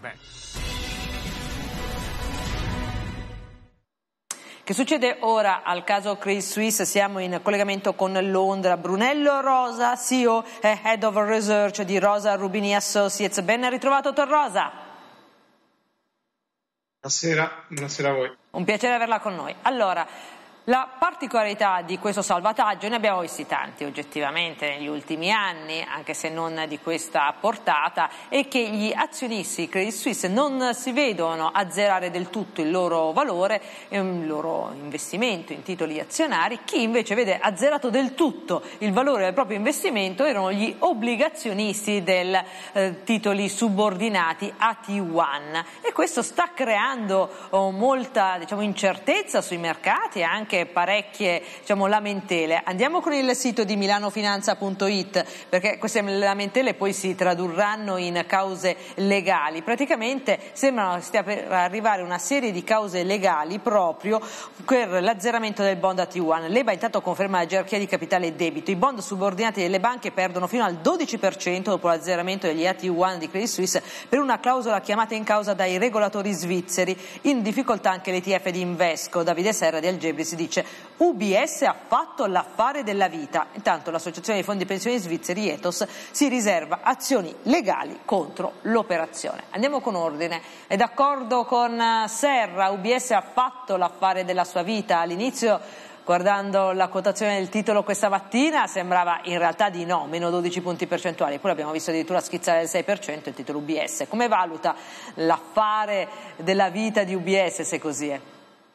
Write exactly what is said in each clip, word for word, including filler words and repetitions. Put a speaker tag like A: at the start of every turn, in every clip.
A: Beh.
B: Che succede ora al caso Credit Suisse? Siamo in collegamento con Londra. Brunello Rosa, C E O e Head of Research di Rosa Rubini Associates. Ben ritrovato, dottor Rosa.
C: Buonasera, buonasera a voi.
B: Un piacere averla con noi. Allora, la particolarità di questo salvataggio, ne abbiamo visti tanti oggettivamente negli ultimi anni, anche se non di questa portata, è che gli azionisti Credit Suisse non si vedono azzerare del tutto il loro valore, il loro investimento in titoli azionari. Chi invece vede azzerato del tutto il valore del proprio investimento erano gli obbligazionisti del eh, titoli subordinati A T uno, e questo sta creando oh, molta diciamo, incertezza sui mercati e anche parecchie diciamo, lamentele. Andiamo con il sito di milanofinanza punto it, perché queste lamentele poi si tradurranno in cause legali. Praticamente sembrano stia per arrivare una serie di cause legali proprio per l'azzeramento del bond A T uno. L'E B A intanto conferma la gerarchia di capitale e debito. I bond subordinati delle banche perdono fino al dodici per cento dopo l'azzeramento degli A T uno di Credit Suisse per una clausola chiamata in causa dai regolatori svizzeri. In difficoltà anche l'E T F di Invesco. Davide Serra di Algebri si dice: U B S ha fatto l'affare della vita. Intanto l'associazione dei fondi pensioni svizzeri Ethos si riserva azioni legali contro l'operazione. Andiamo con ordine. È d'accordo con Serra? U B S ha fatto l'affare della sua vita? All'inizio, guardando la quotazione del titolo questa mattina, sembrava in realtà di no, meno dodici punti percentuali, poi l'abbiamo visto addirittura schizzare il sei per cento il titolo U B S. Come valuta l'affare della vita di U B S, se così è?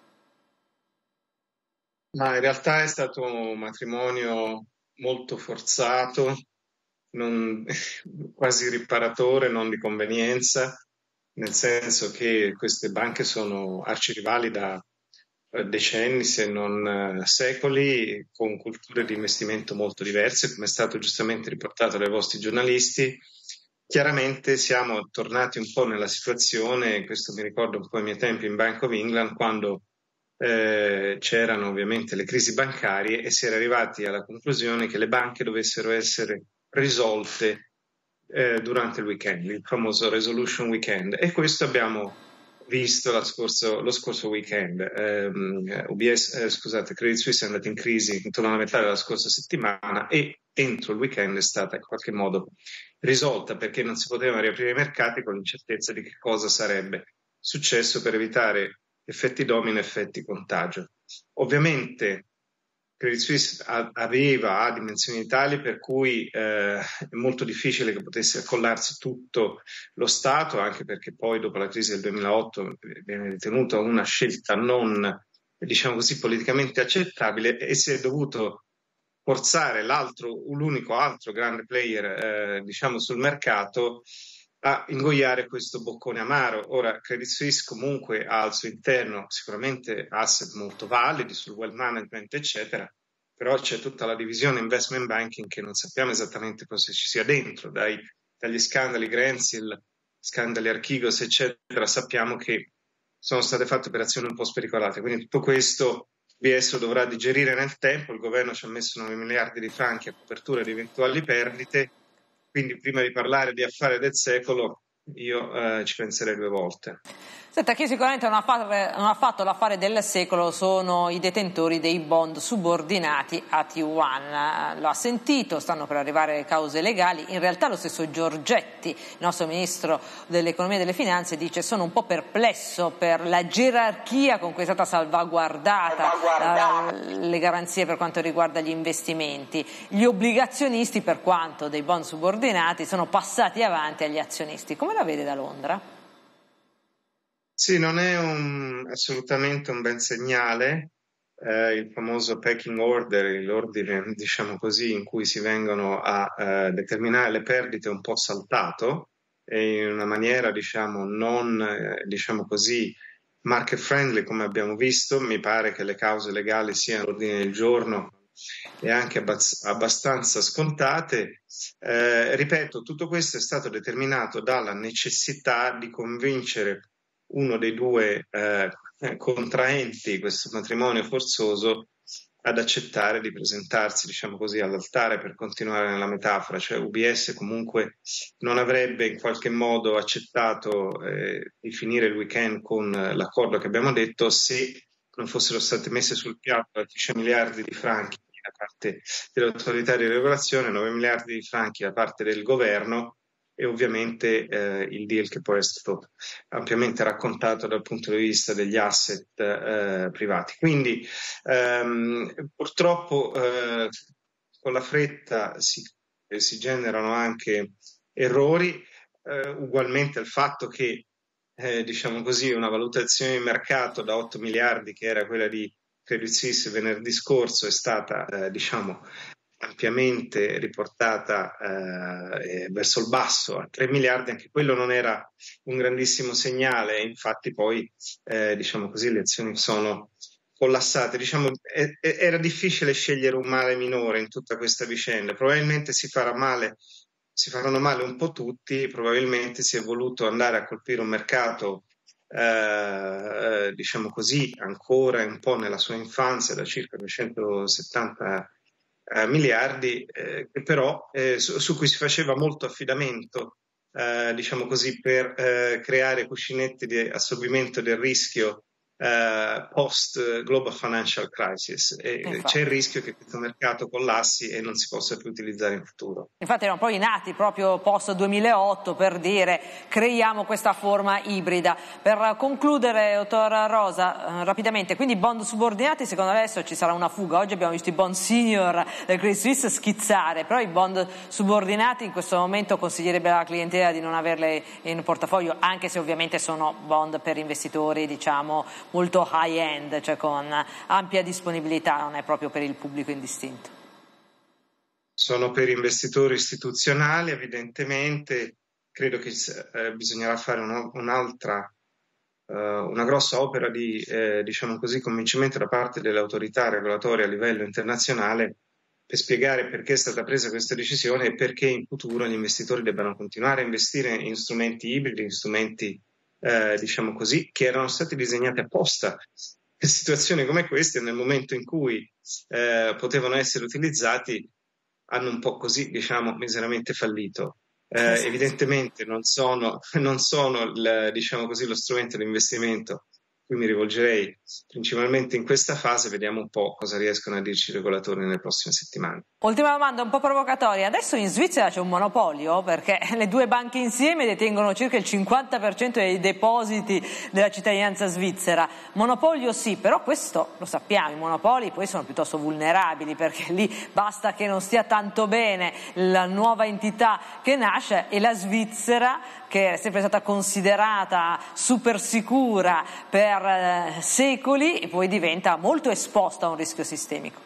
C: Ma in realtà è stato un matrimonio molto forzato, non, quasi riparatore, non di convenienza, nel senso che queste banche sono arcirivali da decenni, se non secoli, con culture di investimento molto diverse, come è stato giustamente riportato dai vostri giornalisti. Chiaramente siamo tornati un po' nella situazione, questo mi ricorda un po' i miei tempi in Bank of England, quando Eh, c'erano ovviamente le crisi bancarie e si era arrivati alla conclusione che le banche dovessero essere risolte eh, durante il weekend, il famoso resolution weekend, e questo abbiamo visto la scorso, lo scorso weekend. eh, U B S, eh, scusate, Credit Suisse è andata in crisi intorno alla metà della scorsa settimana e entro il weekend è stata in qualche modo risolta, perché non si potevano riaprire i mercati con l'incertezza di che cosa sarebbe successo, per evitare effetti domino, effetti contagio. Ovviamente Credit Suisse aveva ha dimensioni tali per cui eh, è molto difficile che potesse accollarsi tutto lo Stato, anche perché poi dopo la crisi del duemilaotto viene ritenuta una scelta non, diciamo così, politicamente accettabile, e si è dovuto forzare l'altro, l'unico altro grande player eh, diciamo sul mercato a ingoiare questo boccone amaro. Ora, Credit Suisse comunque ha al suo interno sicuramente asset molto validi sul wealth management, eccetera, però c'è tutta la divisione investment banking che non sappiamo esattamente cosa ci sia dentro, dai, dagli scandali Greensill, scandali Archegos, eccetera, sappiamo che sono state fatte operazioni un po' spericolate, quindi tutto questo B S lo dovrà digerire nel tempo. Il governo ci ha messo nove miliardi di franchi a copertura di eventuali perdite, quindi prima di parlare di affare del secolo io eh, ci penserei due volte.
B: Senta, chi sicuramente non ha, fatto, non ha fatto l'affare del secolo sono i detentori dei bond subordinati A T uno. Lo ha sentito, stanno per arrivare cause legali. In realtà lo stesso Giorgetti, il nostro ministro dell'economia e delle finanze, dice: sono un po' perplesso per la gerarchia con cui è stata salvaguardata la, le garanzie per quanto riguarda gli investimenti. Gli obbligazionisti, per quanto dei bond subordinati, sono passati avanti agli azionisti. Come la vede da Londra?
C: Sì, non è un, assolutamente un ben segnale, eh, il famoso pecking order, l'ordine, diciamo così, in cui si vengono a eh, determinare le perdite, un po' saltato, e in una maniera, diciamo, non, eh, diciamo così, market friendly, come abbiamo visto. Mi pare che le cause legali siano all'ordine del giorno e anche abbaz- abbastanza scontate. Eh, ripeto, tutto questo è stato determinato dalla necessità di convincere uno dei due eh, contraenti, questo matrimonio forzoso, ad accettare di presentarsi, diciamo così, all'altare, per continuare nella metafora, cioè U B S comunque non avrebbe in qualche modo accettato eh, di finire il weekend con l'accordo che abbiamo detto se non fossero state messe sul piatto dieci miliardi di franchi da parte dell'autorità di regolazione, nove miliardi di franchi da parte del governo e ovviamente eh, il deal che poi è stato ampiamente raccontato dal punto di vista degli asset eh, privati. Quindi ehm, purtroppo eh, con la fretta si, eh, si generano anche errori, eh, ugualmente al fatto che eh, diciamo così una valutazione di mercato da otto miliardi che era quella di Credit Suisse venerdì scorso è stata eh, diciamo ampiamente riportata eh, verso il basso a tre miliardi, anche quello non era un grandissimo segnale, infatti poi eh, diciamo così le azioni sono collassate. Diciamo, è, è, era difficile scegliere un male minore in tutta questa vicenda, probabilmente si farà male, si faranno male un po' tutti, probabilmente si è voluto andare a colpire un mercato eh, diciamo così ancora un po' nella sua infanzia da circa duecentosettanta Uh, miliardi, eh, che però eh, su, su cui si faceva molto affidamento, eh, diciamo così, per eh, creare cuscinetti di assorbimento del rischio eh, post Global Financial Crisis. E c'è il rischio che questo mercato collassi e non si possa più utilizzare in futuro.
B: Infatti erano poi nati proprio post duemilaotto per dire creiamo questa forma ibrida. Per concludere, dottor Rosa, eh, rapidamente, quindi bond subordinati, secondo lei adesso ci sarà una fuga? Oggi abbiamo visto i bond senior del Credit Suisse schizzare, però i bond subordinati in questo momento consiglierebbe alla clientela di non averle in portafoglio, anche se ovviamente sono bond per investitori, diciamo, molto high end, cioè con ampia disponibilità, non è proprio per il pubblico indistinto.
C: Sono per investitori istituzionali, evidentemente. Credo che eh, bisognerà fare un, un'altra, uh, una grossa opera di, eh, diciamo così, convincimento da parte delle autorità regolatorie a livello internazionale per spiegare perché è stata presa questa decisione e perché in futuro gli investitori debbano continuare a investire in strumenti ibridi, in strumenti Eh, diciamo così, che erano stati disegnati apposta per situazioni come queste, nel momento in cui eh, potevano essere utilizzati, hanno un po' così, diciamo, miseramente fallito. Eh, evidentemente non sono, non sono il, diciamo così, lo strumento di investimento a cui mi rivolgerei principalmente in questa fase. Vediamo un po' cosa riescono a dirci i regolatori nelle prossime settimane.
B: Ultima domanda un po' provocatoria. Adesso in Svizzera c'è un monopolio perché le due banche insieme detengono circa il cinquanta per cento dei depositi della cittadinanza svizzera. Monopolio sì, però questo lo sappiamo, i monopoli poi sono piuttosto vulnerabili perché lì basta che non stia tanto bene la nuova entità che nasce e la Svizzera, che è sempre stata considerata super sicura per eh, secoli, e poi diventa molto esposta a un rischio sistemico.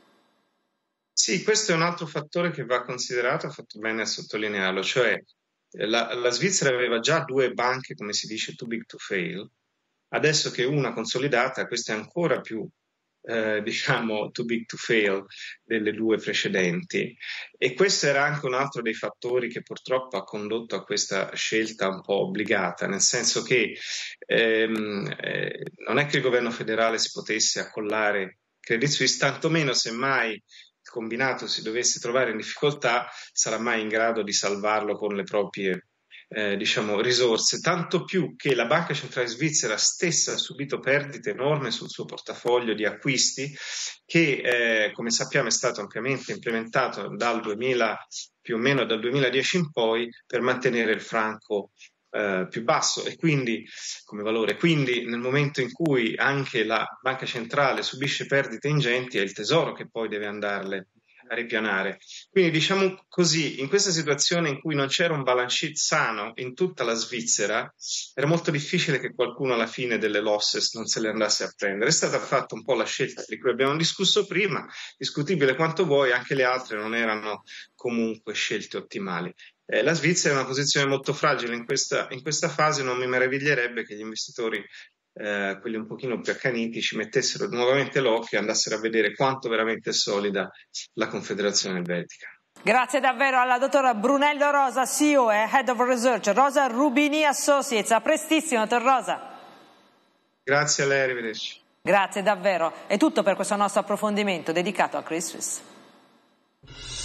C: Sì, questo è un altro fattore che va considerato, ha fatto bene a sottolinearlo, cioè la, la Svizzera aveva già due banche, come si dice, too big to fail. Adesso che una consolidata, questa è ancora più, eh, diciamo, too big to fail delle due precedenti. E questo era anche un altro dei fattori che purtroppo ha condotto a questa scelta un po' obbligata, nel senso che ehm, eh, non è che il governo federale si potesse accollare Credit Suisse, tantomeno semmai il combinato si dovesse trovare in difficoltà, sarà mai in grado di salvarlo con le proprie eh, diciamo, risorse, tanto più che la Banca Centrale Svizzera stessa ha subito perdite enormi sul suo portafoglio di acquisti che, eh, come sappiamo, è stato ampiamente implementato dal duemila, più o meno dal duemiladieci in poi, per mantenere il franco Uh, più basso e quindi come valore. Quindi nel momento in cui anche la banca centrale subisce perdite ingenti è il tesoro che poi deve andarle a ripianare. Quindi diciamo così, in questa situazione in cui non c'era un balance sheet sano in tutta la Svizzera, era molto difficile che qualcuno alla fine delle losses non se le andasse a prendere. È stata fatta un po' la scelta di cui abbiamo discusso prima, discutibile quanto vuoi, anche le altre non erano comunque scelte ottimali. Eh, la Svizzera è una posizione molto fragile in questa, in questa fase, non mi meraviglierebbe che gli investitori, eh, quelli un pochino più accaniti, ci mettessero nuovamente l'occhio e andassero a vedere quanto veramente è solida la Confederazione Elvetica.
B: Grazie davvero alla dottora Brunello Rosa, C E O e Head of Research, Rosa Rubini Associates. A prestissimo, dottor Rosa.
C: Grazie a lei, arrivederci.
B: Grazie davvero, è tutto per questo nostro approfondimento dedicato a Credit Suisse.